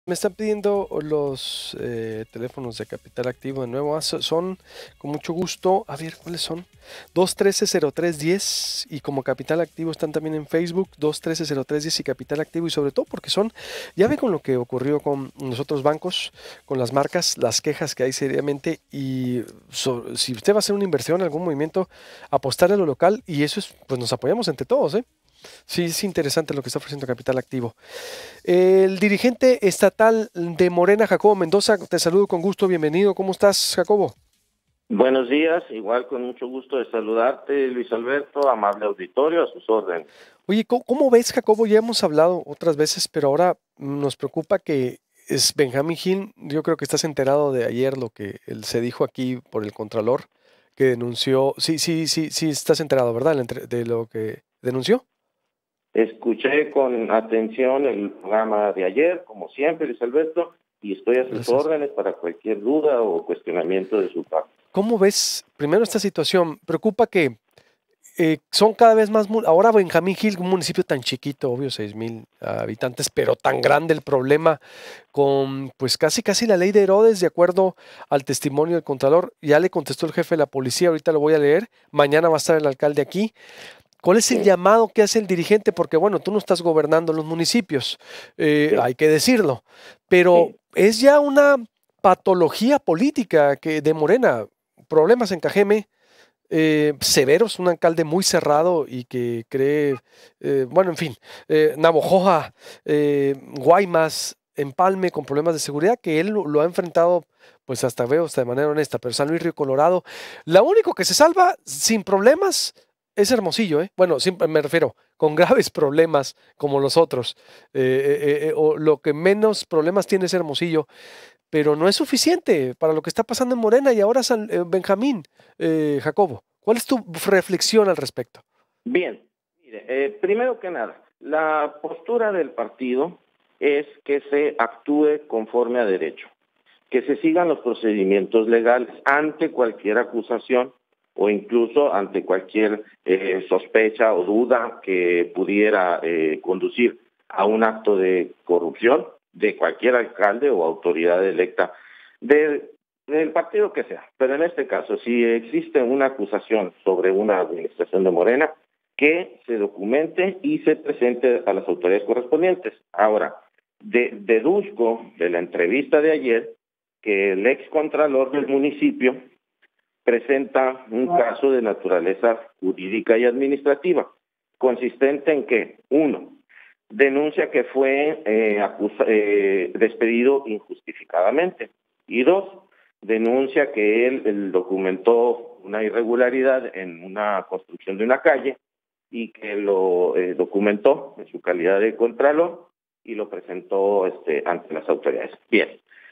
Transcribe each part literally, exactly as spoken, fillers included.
Me están pidiendo los eh, teléfonos de Capital Activo de nuevo. Ah, so- son, con mucho gusto, a ver, ¿cuáles son? dos uno tres cero tres uno cero y como Capital Activo están también en Facebook, dos uno tres cero tres uno cero y Capital Activo y sobre todo porque son, ya ve con lo que ocurrió con los otros bancos, con las marcas, las quejas que hay seriamente y so- si usted va a hacer una inversión, algún movimiento, apostar a lo local y eso es, pues nos apoyamos entre todos, ¿eh? Sí, es interesante lo que está ofreciendo Capital Activo. El dirigente estatal de Morena, Jacobo Mendoza, te saludo con gusto, bienvenido. ¿Cómo estás, Jacobo? Buenos días, igual con mucho gusto de saludarte, Luis Alberto, amable auditorio, a sus órdenes. Oye, ¿cómo, cómo ves, Jacobo? Ya hemos hablado otras veces, pero ahora nos preocupa que es Benjamín Gil. Yo creo que estás enterado de ayer lo que él se dijo aquí por el Contralor, que denunció. Sí, sí, sí, sí, estás enterado, ¿verdad? La entre- De lo que denunció. Escuché con atención el programa de ayer, como siempre, Luis Alberto, y estoy a sus Gracias. órdenes para cualquier duda o cuestionamiento de su parte. ¿Cómo ves primero esta situación? Preocupa que eh, son cada vez más, mu- ahora Benjamín Gil, un municipio tan chiquito, obvio, seis mil habitantes, pero tan grande el problema con, pues casi, casi la ley de Herodes, de acuerdo al testimonio del Contralor. Ya le contestó el jefe de la policía, ahorita lo voy a leer, mañana va a estar el alcalde aquí. ¿Cuál es el Sí, llamado que hace el dirigente? Porque bueno, tú no estás gobernando los municipios, eh, sí, hay que decirlo, pero sí. es ya una patología política que de Morena, problemas en Cajeme, eh, severos, un alcalde muy cerrado y que cree, eh, bueno, en fin, eh, Navojoa, eh, Guaymas, Empalme con problemas de seguridad que él lo, lo ha enfrentado, pues hasta veo, hasta de manera honesta, pero San Luis Río Colorado, la único que se salva sin problemas es Hermosillo, ¿eh? Bueno, siempre me refiero, con graves problemas como los otros, eh, eh, eh, o lo que menos problemas tiene es Hermosillo, pero no es suficiente para lo que está pasando en Morena y ahora San, eh, Benjamín, eh, Jacobo. ¿Cuál es tu reflexión al respecto? Bien, mire, eh, primero que nada, la postura del partido es que se actúe conforme a derecho, que se sigan los procedimientos legales ante cualquier acusación o incluso ante cualquier eh, sospecha o duda que pudiera eh, conducir a un acto de corrupción de cualquier alcalde o autoridad electa de, del partido que sea. Pero en este caso, si existe una acusación sobre una administración de Morena, que se documente y se presente a las autoridades correspondientes. Ahora, de, deduzco de la entrevista de ayer que el ex contralor del municipio presenta un caso de naturaleza jurídica y administrativa, consistente en que, uno, denuncia que fue eh, acusa, eh, despedido injustificadamente, y dos, denuncia que él, él documentó una irregularidad en una construcción de una calle y que lo eh, documentó en su calidad de contralor y lo presentó este, ante las autoridades. Bien,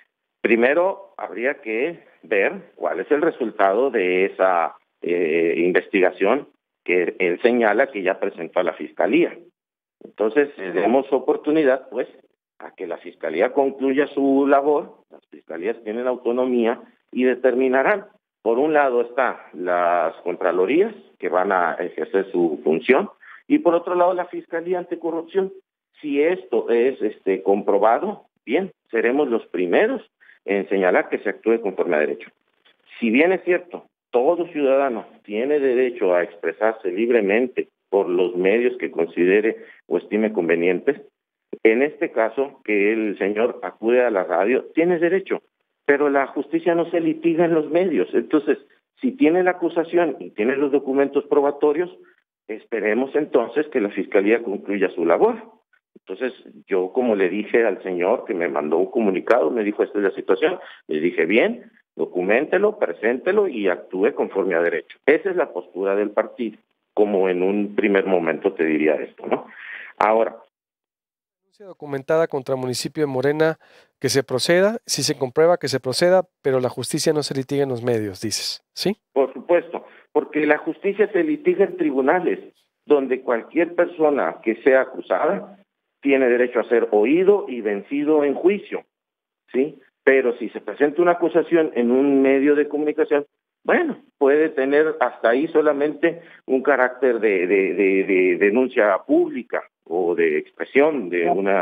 primero, habría que ver cuál es el resultado de esa eh, investigación que él señala que ya presentó a la Fiscalía. Entonces, eh, demos oportunidad, pues, a que la Fiscalía concluya su labor. Las Fiscalías tienen autonomía y determinarán. Por un lado están las Contralorías, que van a ejercer su función, y por otro lado la Fiscalía Anticorrupción. Si esto es este, comprobado, bien, seremos los primeros en señalar que se actúe conforme a derecho. Si bien es cierto, todo ciudadano tiene derecho a expresarse libremente por los medios que considere o estime convenientes, en este caso, que el señor acude a la radio, tiene derecho, pero la justicia no se litiga en los medios. Entonces, si tiene la acusación y tiene los documentos probatorios, esperemos entonces que la Fiscalía concluya su labor. Entonces, yo como le dije al señor que me mandó un comunicado, me dijo, esta es la situación, le dije, bien, documentelo, preséntelo y actúe conforme a derecho. Esa es la postura del partido, como en un primer momento te diría esto, ¿no? Ahora, Denuncia documentada contra el municipio de Morena, que se proceda, si se comprueba que se proceda, pero la justicia no se litiga en los medios, dices, ¿sí? por supuesto, porque la justicia se litiga en tribunales, donde cualquier persona que sea acusada tiene derecho a ser oído y vencido en juicio, ¿sí? Pero si se presenta una acusación en un medio de comunicación, bueno, puede tener hasta ahí solamente un carácter de, de, de, de denuncia pública o de expresión de una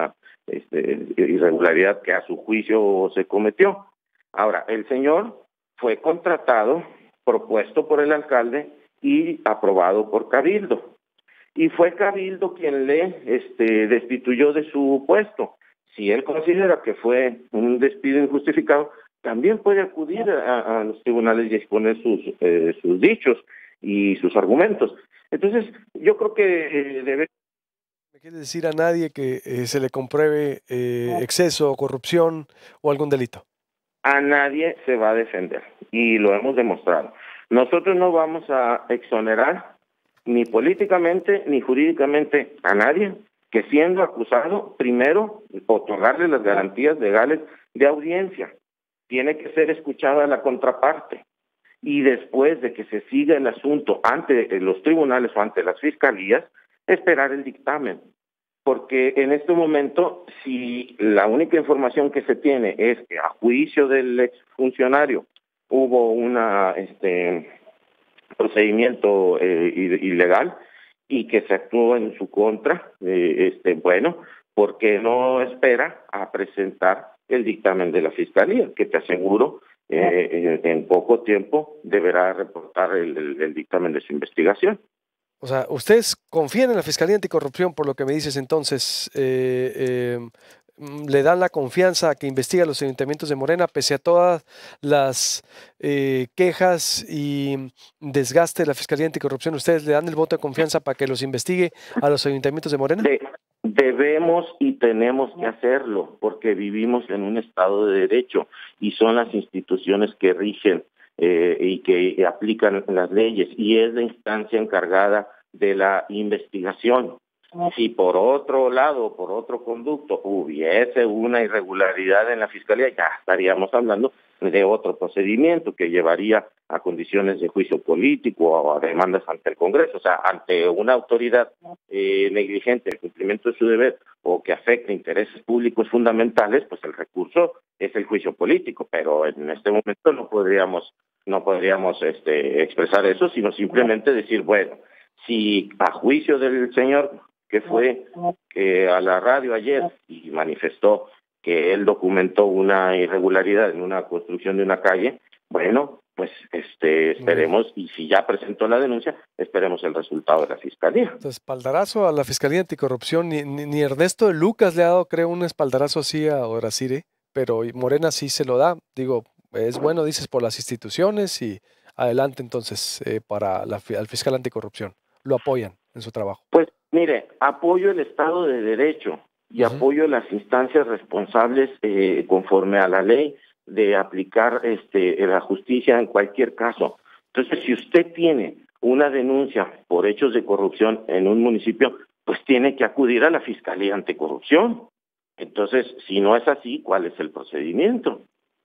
este, irregularidad que a su juicio se cometió. Ahora, el señor fue contratado, propuesto por el alcalde y aprobado por Cabildo. Y fue Cabildo quien le este, destituyó de su puesto. Si él considera que fue un despido injustificado, también puede acudir a, a los tribunales y exponer sus, eh, sus dichos y sus argumentos. Entonces, yo creo que eh, debe... ¿Me quiere decir a nadie que eh, se le compruebe eh, exceso, corrupción o algún delito? A nadie se va a defender, y lo hemos demostrado. Nosotros no vamos a exonerar ni políticamente ni jurídicamente a nadie que, siendo acusado, primero otorgarle las garantías legales de audiencia. Tiene que ser escuchada la contraparte, y después de que se siga el asunto ante los tribunales o ante las fiscalías, esperar el dictamen. Porque en este momento, si la única información que se tiene es que a juicio del exfuncionario hubo un este, procedimiento eh, ilegal y que se actuó en su contra, eh, este, bueno, ¿por qué no espera a presentar el dictamen de la fiscalía? Que te aseguro, eh, en, en poco tiempo deberá reportar el, el, el dictamen de su investigación. O sea, ¿ustedes confían en la Fiscalía Anticorrupción por lo que me dices entonces? Eh, eh, ¿Le dan la confianza a que investigue a los ayuntamientos de Morena pese a todas las eh, quejas y desgaste de la Fiscalía Anticorrupción? ¿Ustedes le dan el voto de confianza para que los investigue a los ayuntamientos de Morena? De, debemos y tenemos que hacerlo porque vivimos en un Estado de Derecho y son las instituciones que rigen Eh, y que aplican las leyes, y es la instancia encargada de la investigación. Si por otro lado, por otro conducto, hubiese una irregularidad en la fiscalía, ya estaríamos hablando de otro procedimiento que llevaría a condiciones de juicio político o a demandas ante el Congreso. O sea, ante una autoridad eh, negligente del cumplimiento de su deber o que afecte intereses públicos fundamentales, pues el recurso es el juicio político, pero en este momento no podríamos no podríamos este, expresar eso, sino simplemente decir, bueno, si a juicio del señor que fue que a la radio ayer y manifestó que él documentó una irregularidad en una construcción de una calle, bueno, pues este esperemos, y si ya presentó la denuncia, esperemos el resultado de la fiscalía. Entonces, espaldarazo a la Fiscalía Anticorrupción, ni, ni, ni Ernesto de Lucas le ha dado, creo, un espaldarazo así a Oracire, pero Morena sí se lo da. Digo, es bueno, dices, por las instituciones, y adelante entonces eh, para la, al fiscal anticorrupción. Lo apoyan en su trabajo. Pues mire, apoyo el Estado de Derecho y uh-huh. apoyo las instancias responsables eh, conforme a la ley de aplicar este, la justicia en cualquier caso. Entonces, si usted tiene una denuncia por hechos de corrupción en un municipio, pues tiene que acudir a la Fiscalía Anticorrupción. Entonces, si no es así, ¿cuál es el procedimiento?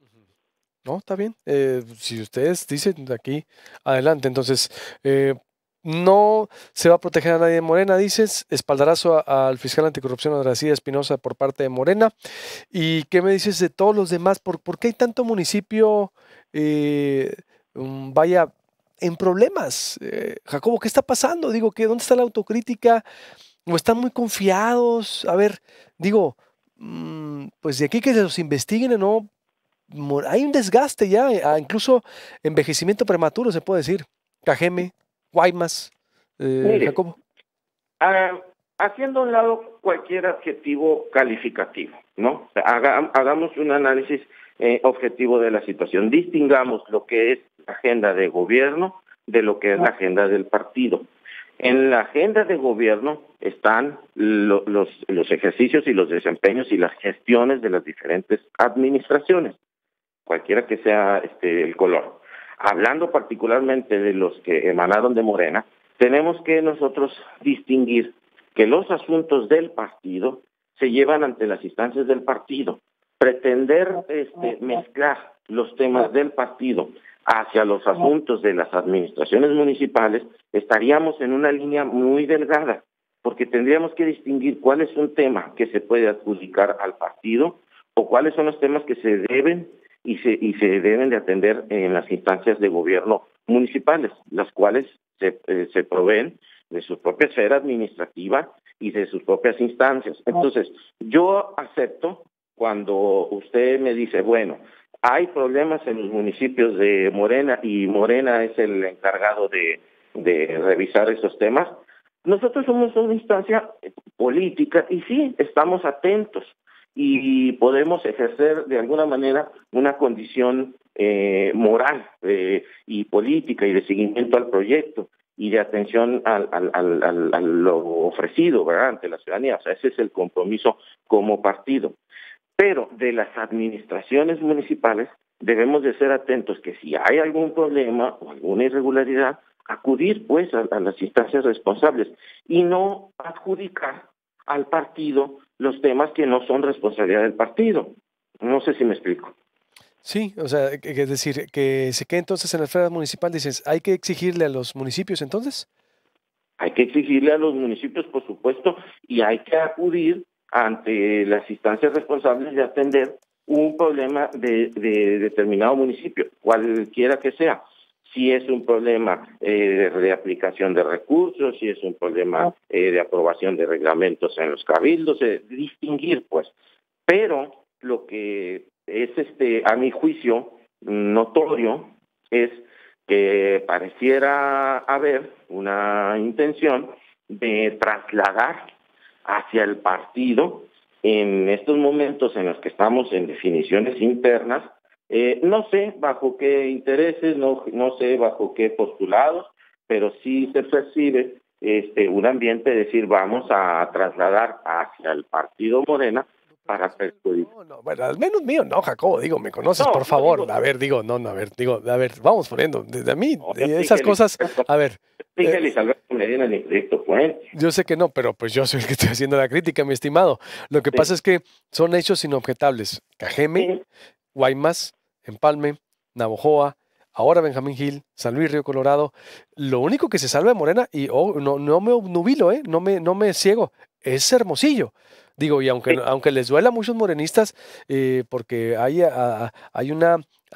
No, está bien. Eh, si ustedes dicen aquí, adelante. Entonces, eh, no se va a proteger a nadie de Morena, dices. Espaldarazo al fiscal anticorrupción Oracire Espinosa por parte de Morena. ¿Y qué me dices de todos los demás? ¿Por, por qué hay tanto municipio, eh, um, vaya, en problemas? Eh, Jacobo, ¿qué está pasando? Digo, ¿qué, ¿dónde está la autocrítica? ¿O están muy confiados? A ver, digo, mmm, pues de aquí que se los investiguen o no. Hay un desgaste ya, incluso envejecimiento prematuro, se puede decir. Cajeme, Guaymas, eh, Mire, Jacobo. Uh, haciendo a un lado cualquier adjetivo calificativo, ¿no? Haga, hagamos un análisis eh, objetivo de la situación. Distingamos lo que es la agenda de gobierno de lo que es la agenda del partido. En la agenda de gobierno están lo, los, los ejercicios y los desempeños y las gestiones de las diferentes administraciones, cualquiera que sea este, el color. Hablando particularmente de los que emanaron de Morena, tenemos que nosotros distinguir que los asuntos del partido se llevan ante las instancias del partido. Pretender este, mezclar los temas del partido hacia los asuntos de las administraciones municipales, estaríamos en una línea muy delgada, porque tendríamos que distinguir cuál es un tema que se puede adjudicar al partido o cuáles son los temas que se deben y se, y se deben de atender en las instancias de gobierno municipales, las cuales se, eh, se proveen de su propia esfera administrativa y de sus propias instancias. Entonces, yo acepto cuando usted me dice, bueno, hay problemas en los municipios de Morena y Morena es el encargado de, de revisar esos temas. Nosotros somos una instancia política y sí, estamos atentos y podemos ejercer de alguna manera una condición eh, moral eh, y política y de seguimiento al proyecto y de atención al, al, al, al, a lo ofrecido, ¿verdad?, ante la ciudadanía. O sea, ese es el compromiso como partido. Pero de las administraciones municipales debemos de ser atentos que si hay algún problema o alguna irregularidad, acudir pues a, a las instancias responsables y no adjudicar al partido los temas que no son responsabilidad del partido. No sé si me explico. Sí, o sea, que- que es decir, que se quede entonces en la esfera municipal, dices, ¿hay que exigirle a los municipios entonces? Hay que exigirle a los municipios, por supuesto, y hay que acudir ante las instancias responsables de atender un problema de, de determinado municipio, cualquiera que sea. Si es un problema eh, de aplicación de recursos, si es un problema eh, de aprobación de reglamentos en los cabildos, eh, distinguir, pues. Pero lo que es, este, a mi juicio, notorio, es que pareciera haber una intención de trasladar hacia el partido en estos momentos en los que estamos en definiciones internas, eh, no sé bajo qué intereses, no, no sé bajo qué postulados, pero sí se percibe este, un ambiente de decir vamos a trasladar hacia el partido Morena para perjudicar. No, no, bueno, al menos mío, no, Jacobo, digo, me conoces, No, por yo favor. digo, A ver, digo, no, no, a ver, digo, a ver, vamos poniendo, desde a mí, no, yo de sí esas que cosas, a ver, dije eh, Luis Alberto Medina ni Proyecto Puente. yo sé que no, pero pues yo soy el que estoy haciendo la crítica, mi estimado. Lo que pasa Sí, es que son hechos inobjetables. Cajeme, sí, Guaymas, Empalme, Navojoa, ahora Benjamín Gil, San Luis Río Colorado. Lo único que se salva de Morena, y oh, no, no me obnubilo, ¿eh? no, me, no me ciego, es Hermosillo. Digo, y aunque, sí, aunque les duela a muchos morenistas, eh, porque hay, a- a- hay una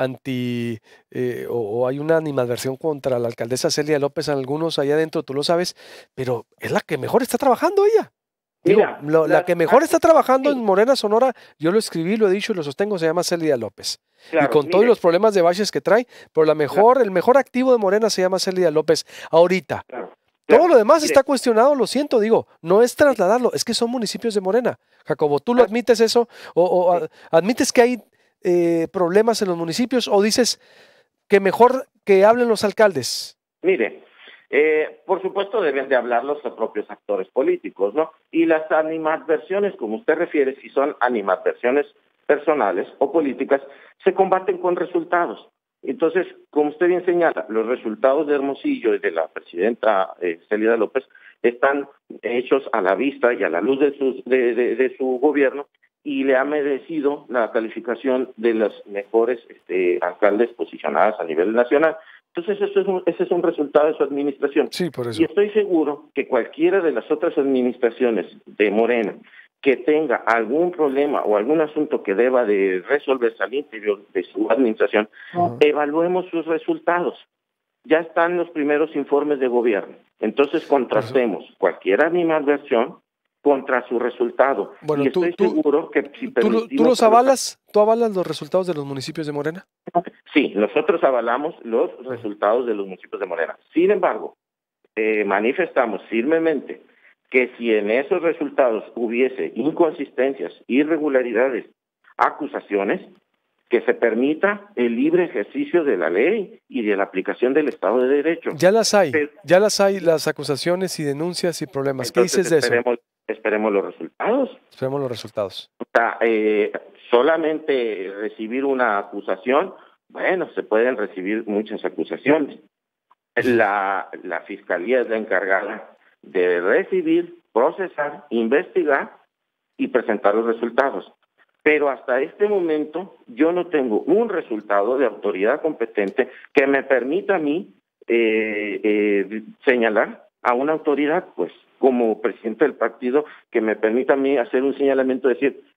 anti eh, o, o hay una animadversión contra la alcaldesa Celia López, algunos allá adentro, tú lo sabes, pero es la que mejor está trabajando ella. Digo, mira, lo- la las, que ah, mejor está trabajando en sí, Morena Sonora, yo lo escribí, lo he dicho y lo sostengo, se llama Celia López. Y claro, con todos los mire, problemas de baches que trae, pero la claro, mejor, el mejor activo de Morena se llama Celia López ahorita. claro, Todo claro, lo demás mire, está cuestionado, lo siento, digo, no es sí, trasladarlo, es que son municipios de Morena. Jacobo, ¿tú lo ah, admites eso? ¿O, o, sí, a- admites que hay eh, problemas en los municipios? ¿O dices que mejor que hablen los alcaldes? mire, eh, por supuesto deben de hablar los propios actores políticos, ¿no? Y las animadversiones, como usted refiere, si son animadversiones personales o políticas, se combaten con resultados. Entonces, como usted bien señala, los resultados de Hermosillo y de la presidenta eh, Celia López están hechos a la vista y a la luz de, sus, de, de, de su gobierno y le ha merecido la calificación de los mejores este, alcaldes posicionados a nivel nacional. Entonces, eso es un, ese es un resultado de su administración. Sí, por Y eso. estoy seguro que cualquiera de las otras administraciones de Morena que tenga algún problema o algún asunto que deba de resolverse al interior de su administración, Ajá. evaluemos sus resultados. Ya están los primeros informes de gobierno. Entonces, Por eso. contrastemos cualquier animadversión contra su resultado. Bueno, Y tú, estoy tú, seguro que si tú, lo- tú permitimos los a los... avalas, tú avalas los resultados de los municipios de Morena. Sí, nosotros avalamos los Ajá. resultados de los municipios de Morena. Sin embargo, eh, manifestamos firmemente que si en esos resultados hubiese inconsistencias, irregularidades, acusaciones, que se permita el libre ejercicio de la ley y de la aplicación del Estado de Derecho. Ya las hay, Pero, ya las hay, las acusaciones y denuncias y problemas. ¿Qué entonces dices de eso? esperemos, esperemos los resultados. Esperemos los resultados. O sea, eh, solamente recibir una acusación, bueno, se pueden recibir muchas acusaciones. La, la Fiscalía es la encargada de recibir, procesar, investigar y presentar los resultados. Pero hasta este momento yo no tengo un resultado de autoridad competente que me permita a mí eh, eh, señalar a una autoridad, pues como presidente del partido, que me permita a mí hacer un señalamiento, decir,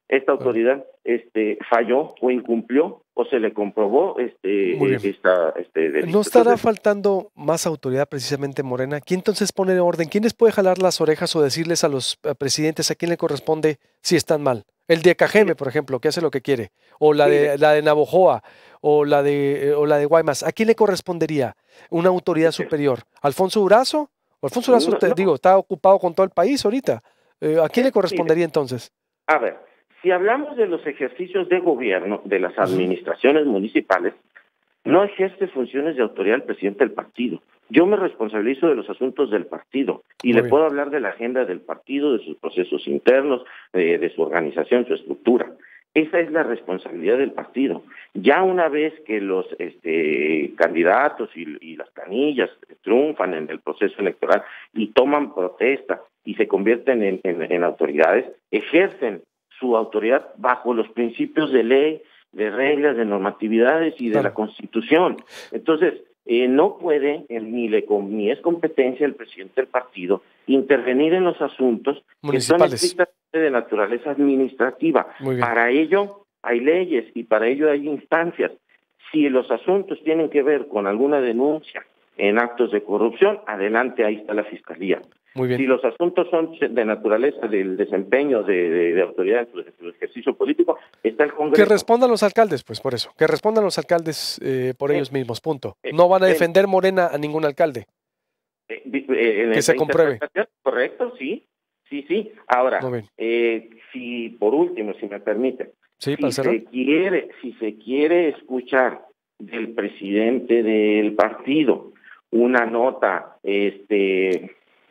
esta autoridad este, falló o incumplió o se le comprobó este, esta, este delito. ¿No estará entonces, faltando más autoridad precisamente Morena? ¿Quién entonces pone orden? ¿Quién les puede jalar las orejas o decirles a los presidentes a quién le corresponde si están mal? El de Cajeme, por ejemplo, que hace lo que quiere, o la de la de Navojoa, o la de o la de Guaymas. ¿A quién le correspondería una autoridad superior? ¿Alfonso Durazo? Alfonso Durazo, no, te, no. digo, está ocupado con todo el país ahorita. Eh, ¿A quién le correspondería entonces? A ver, si hablamos de los ejercicios de gobierno de las administraciones uh-huh. municipales, no ejerce funciones de autoridad el presidente del partido. Yo me responsabilizo de los asuntos del partido y Muy le bien. puedo hablar de la agenda del partido, de sus procesos internos, de, de su organización, su estructura. Esa es la responsabilidad del partido. Ya una vez que los este, candidatos y, y las planillas triunfan en el proceso electoral y toman protesta y se convierten en, en, en autoridades, ejercen su autoridad bajo los principios de ley, de reglas, de normatividades y de claro. la Constitución. Entonces, eh, no puede, eh, ni, le, ni es competencia del presidente del partido, intervenir en los asuntos que son estrictamente de naturaleza administrativa. Para ello hay leyes y para ello hay instancias. Si los asuntos tienen que ver con alguna denuncia en actos de corrupción, adelante, ahí está la Fiscalía. Muy bien. Si los asuntos son de naturaleza del desempeño de, de, de autoridad en su, en su ejercicio político, está el Congreso. Que respondan los alcaldes, pues por eso. Que respondan los alcaldes eh, por eh, ellos mismos, punto. No van a defender eh, Morena a ningún alcalde. Eh, eh, en que se compruebe. Correcto, sí. Sí, sí. Ahora, eh, si por último, si me permite, sí, si se quiere, si se quiere escuchar del presidente del partido una nota, este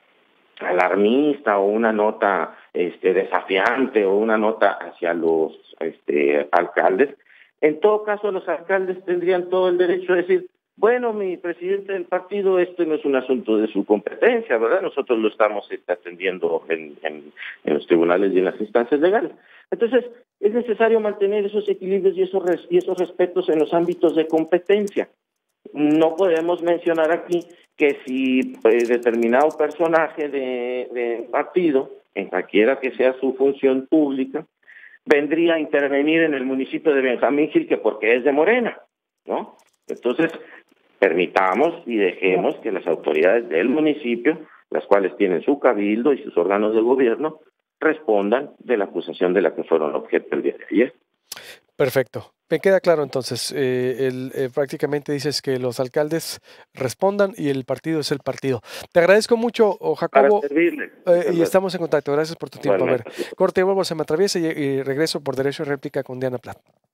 alarmista o una nota este desafiante o una nota hacia los este alcaldes, en todo caso los alcaldes tendrían todo el derecho a decir, bueno, mi presidente del partido, este no es un asunto de su competencia, ¿verdad? Nosotros lo estamos este, atendiendo en, en, en los tribunales y en las instancias legales. Entonces, es necesario mantener esos equilibrios y esos, res, y esos respetos en los ámbitos de competencia. No podemos mencionar aquí que si eh, determinado personaje de, de partido, en cualquiera que sea su función pública, vendría a intervenir en el municipio de Benjamín Gil, que porque es de Morena, ¿no? Entonces, permitamos y dejemos que las autoridades del municipio, las cuales tienen su cabildo y sus órganos de gobierno, respondan de la acusación de la que fueron objeto el día de ayer. Perfecto. Me queda claro entonces, eh, el, eh, prácticamente dices que los alcaldes respondan y el partido es el partido. Te agradezco mucho, Jacobo, Para servirle. Eh, y estamos en contacto. Gracias por tu tiempo. Bueno, a ver, corte, vuelvo, se me atraviesa y, y regreso por derecho de réplica con Diana Plat.